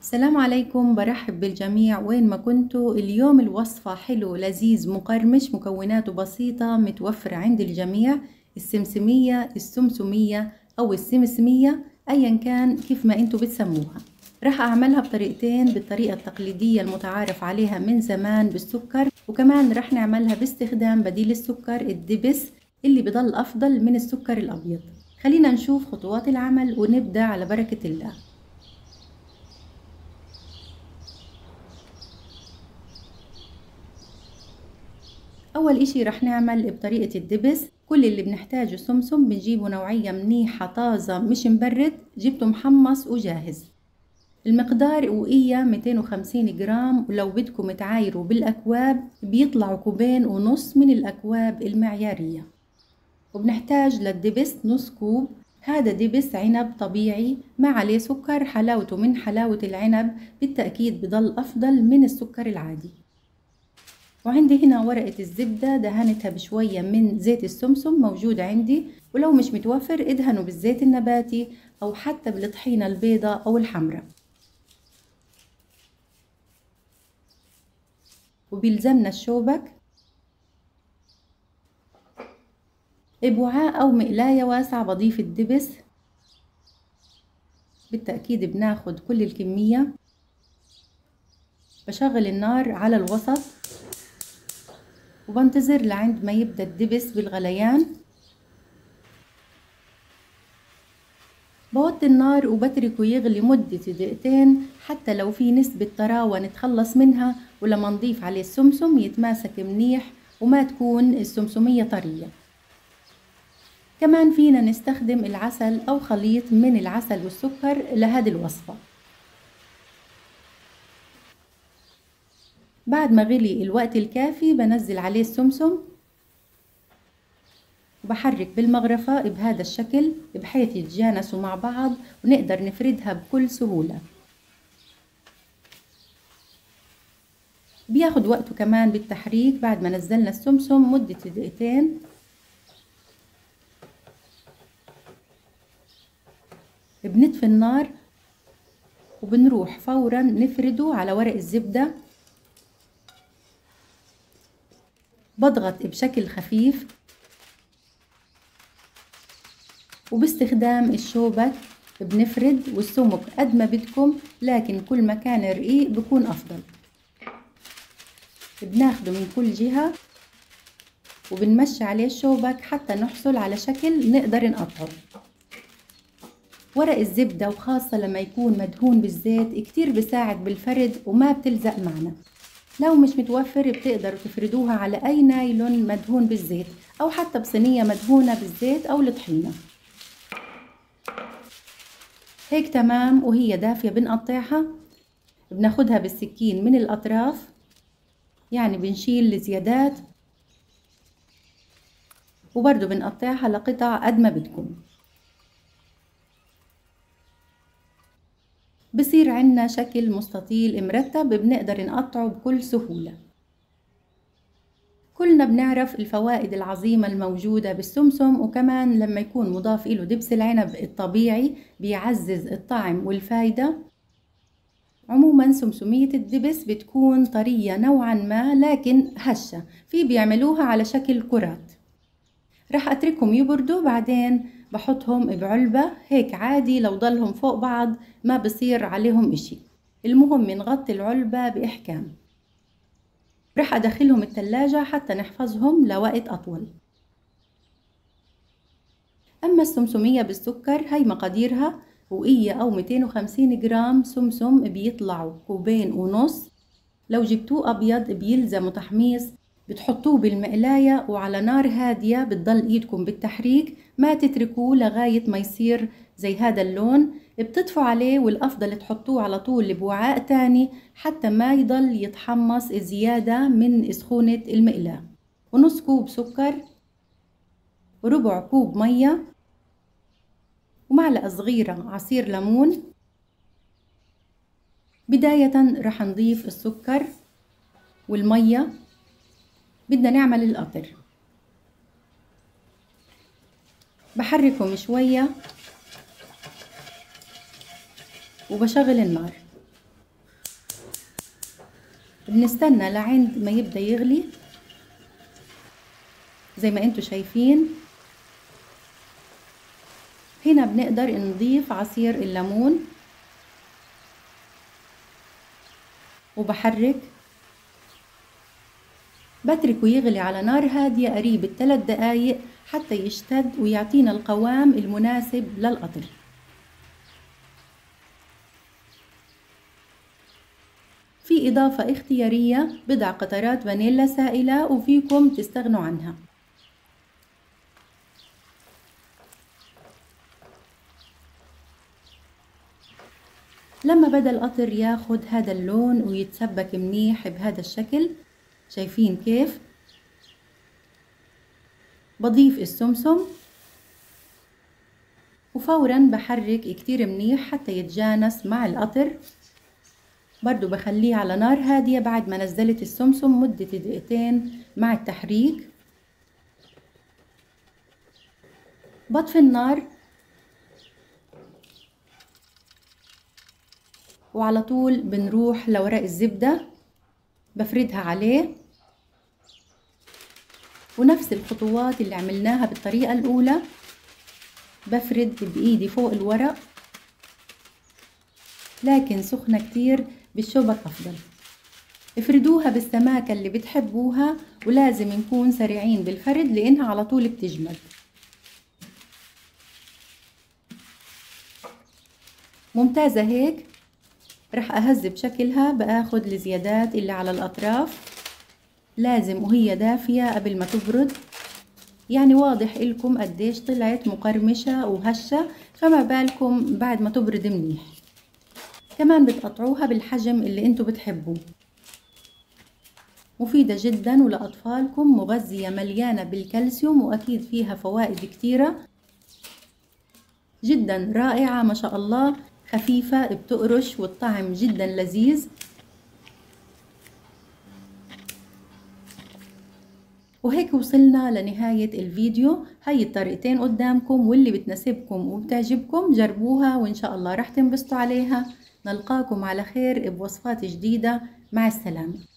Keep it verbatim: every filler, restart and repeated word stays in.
السلام عليكم، برحب بالجميع وين ما كنتوا. اليوم الوصفة حلو لذيذ مقرمش، مكوناته بسيطة متوفرة عند الجميع. السمسمية السمسمية أو السمسمية أيا كان كيف ما انتوا بتسموها. راح أعملها بطريقتين، بالطريقة التقليدية المتعارف عليها من زمان بالسكر، وكمان راح نعملها باستخدام بديل السكر الدبس اللي بضل أفضل من السكر الأبيض. خلينا نشوف خطوات العمل ونبدأ على بركة الله. أول إشي رح نعمل بطريقة الدبس. كل اللي بنحتاجه سمسم، بنجيبه نوعية منيحة طازة مش مبرد، جبته محمص وجاهز. المقدار وقية مئتين وخمسين جرام، ولو بدكم تعايروا بالأكواب بيطلعوا كوبين ونص من الأكواب المعيارية. وبنحتاج للدبس نص كوب. هذا دبس عنب طبيعي ما عليه سكر، حلاوته من حلاوة العنب، بالتأكيد بضل أفضل من السكر العادي. وعندي هنا ورقة الزبدة دهنتها بشوية من زيت السمسم موجود عندي، ولو مش متوفر ادهنوا بالزيت النباتي أو حتى بالطحينة البيضاء أو الحمراء. وبيلزمنا الشوبك بوعاء أو مقلاية واسعة، بضيف الدبس. بالتأكيد بناخد كل الكمية. بشغل النار على الوسط وبنتظر لعند ما يبدأ الدبس بالغليان. بوطي النار وبتركه يغلي مدة دقيقتين، حتى لو في نسبة طراوة نتخلص منها، ولما نضيف عليه السمسم يتماسك منيح وما تكون السمسمية طرية. كمان فينا نستخدم العسل أو خليط من العسل والسكر لهذه الوصفة. بعد ما غلي الوقت الكافي بنزل عليه السمسم وبحرك بالمغرفة بهذا الشكل بحيث يتجانسوا مع بعض ونقدر نفردها بكل سهولة. بياخد وقته كمان بالتحريك. بعد ما نزلنا السمسم مدة دقيقتين بنطفي النار وبنروح فورا نفرده على ورق الزبدة. بضغط بشكل خفيف وباستخدام الشوبك بنفرد، والسمك قد ما بدكم، لكن كل ما كان رقيق بكون أفضل. بناخده من كل جهة وبنمشي عليه الشوبك حتى نحصل على شكل نقدر نقطعه. ورق الزبدة وخاصة لما يكون مدهون بالزيت كتير بساعد بالفرد وما بتلزق معنا. لو مش متوفر بتقدروا تفردوها على أي نايلون مدهون بالزيت، أو حتى بصينية مدهونة بالزيت أو الطحينة. هيك تمام. وهي دافية بنقطعها، بناخدها بالسكين من الأطراف، يعني بنشيل الزيادات، وبرضو بنقطعها لقطع قد ما بدكم. بصير عنا شكل مستطيل مرتب بنقدر نقطعه بكل سهولة. كلنا بنعرف الفوائد العظيمة الموجودة بالسمسم، وكمان لما يكون مضاف له دبس العنب الطبيعي بيعزز الطعم والفايدة. عموما سمسمية الدبس بتكون طرية نوعا ما لكن هشة، في بيعملوها على شكل كرات. رح اتركهم يبردوا، بعدين بحطهم بعلبة هيك عادي، لو ضلهم فوق بعض ما بصير عليهم اشي. المهم نغطي العلبة بإحكام. رح ادخلهم التلاجة حتى نحفظهم لوقت اطول. اما السمسمية بالسكر هي مقاديرها. وقية او مئتين وخمسين جرام سمسم بيطلعوا كوبين ونص. لو جبتوه ابيض بيلزموا تحميص، بتحطوه بالمقلاية وعلى نار هادية، بتضل ايدكم بالتحريك، ما تتركوه لغاية ما يصير زي هذا اللون. بتطفوا عليه، والافضل تحطوه على طول بوعاء تاني حتى ما يضل يتحمص زيادة من سخونة المقلاة. ونص كوب سكر، وربع كوب مية، ومعلقة صغيرة عصير ليمون. بداية رح نضيف السكر والمية. بدنا نعمل القطر. بحركهم شوية وبشغل النار. بنستنى لعند ما يبدأ يغلي زي ما انتوا شايفين. هنا بنقدر نضيف عصير الليمون وبحرك، بتركه يغلي على نار هادية قريب الثلاث دقايق حتى يشتد ويعطينا القوام المناسب للقطر. في إضافة اختيارية بضع قطرات فانيلا سائلة وفيكم تستغنوا عنها. لما بدأ القطر ياخد هذا اللون ويتسبك منيح بهذا الشكل، شايفين كيف؟ بضيف السمسم وفورا بحرك كتير منيح حتى يتجانس مع القطر. برضو بخليه على نار هادية بعد ما نزلت السمسم مدة دقيقتين مع التحريك. بطفي النار وعلى طول بنروح لورق الزبدة بفردها عليه، ونفس الخطوات اللي عملناها بالطريقة الأولى بفرد بإيدي فوق الورق، لكن سخنة كتير بالشوبك أفضل. افردوها بالسماكة اللي بتحبوها، ولازم نكون سريعين بالفرد لأنها على طول بتجمد. ممتازة هيك. رح أهذب شكلها، بآخد الزيادات اللي على الأطراف، لازم وهي دافية قبل ما تبرد. يعني واضح إلكم قديش طلعت مقرمشة وهشة، فما بالكم بعد ما تبرد منيح. كمان بتقطعوها بالحجم اللي انتوا بتحبوه. مفيدة جدا ولأطفالكم، مغذية مليانة بالكالسيوم وأكيد فيها فوائد كتيرة جدا رائعة ما شاء الله. خفيفة بتقرش والطعم جدا لذيذ. وهيك وصلنا لنهاية الفيديو. هاي الطريقتين قدامكم، واللي بتناسبكم وبتعجبكم جربوها وإن شاء الله رح تنبسطوا عليها. نلقاكم على خير بوصفات جديدة. مع السلامة.